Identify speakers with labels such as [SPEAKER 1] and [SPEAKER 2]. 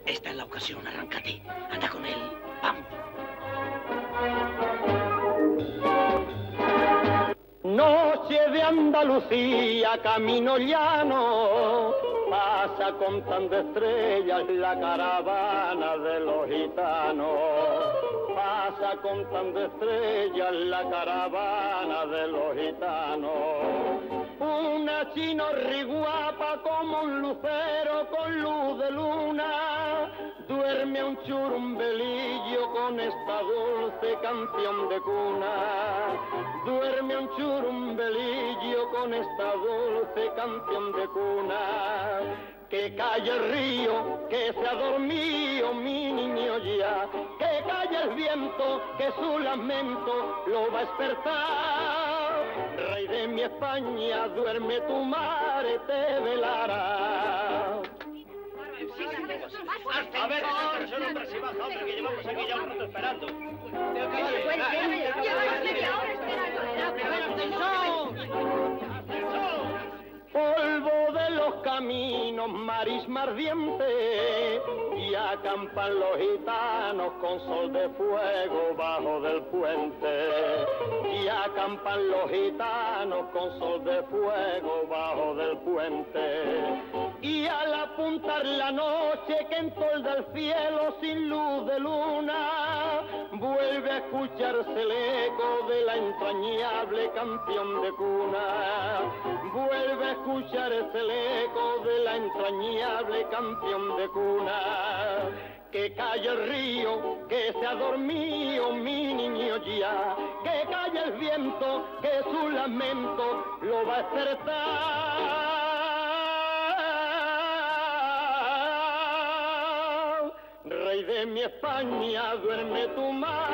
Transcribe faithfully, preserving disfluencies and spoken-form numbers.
[SPEAKER 1] Esta es la ocasión, arráncate. Anda con él, vamos.
[SPEAKER 2] Noche de Andalucía, camino llano, pasa contando estrellas la caravana de los gitanos. Pasa contando estrellas la caravana de los gitanos. Una chino riguapa como un lucero con luz de luna, duerme un churumbelillo con esta dulce canción de cuna. Duerme un churumbelillo con esta dulce canción de cuna. Que calle el río, que se ha dormido mi niño ya. Que calle el viento, que su lamento lo va a despertar. Rey de mi España, duerme tu madre, te velará.
[SPEAKER 3] A ver, esa persona, hombre, si baja, hombre, que llevamos aquí ya un rato esperando.
[SPEAKER 2] Polvo de los caminos, marisma ardiente, y acampan los gitanos con sol de fuego bajo del puente. Y acampan los gitanos con sol de fuego bajo del puente. Y al apuntar la noche que entolda el cielo sin luz de luna, vuelve a escucharse el eco de la entrañable canción de cuna. Vuelve a escucharse el eco de la entrañable canción de cuna. Que calle el río, que se ha dormido mi niño ya. Que calle el viento, que su lamento lo va a despertar. Rey de mi España, duerme tu madre.